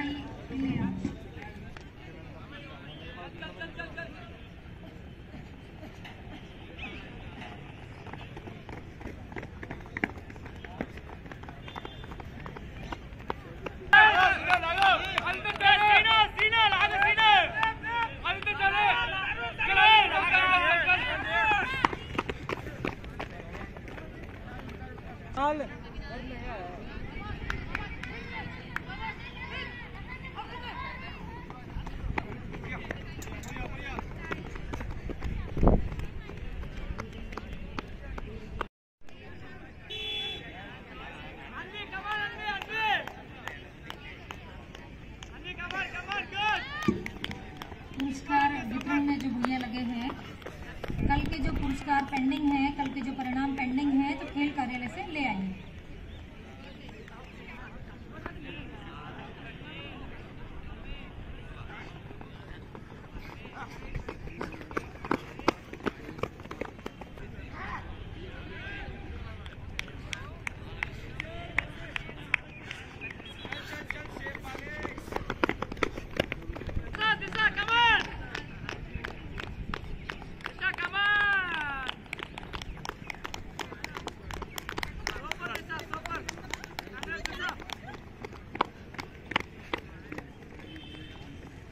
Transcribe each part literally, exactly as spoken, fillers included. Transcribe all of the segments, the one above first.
मिठाई ले आओ। पुरस्कार वितरण में जो भैया लगे हैं, कल के जो पुरस्कार पेंडिंग है, कल के जो परिणाम पेंडिंग है, तो खेल कार्यालय से ले आएंगे।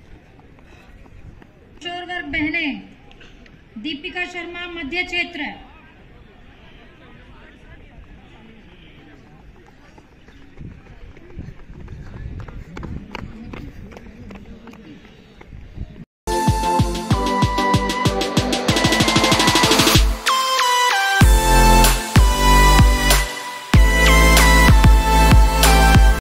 किशोर वर्ग बहनें दीपिका शर्मा मध्य क्षेत्र।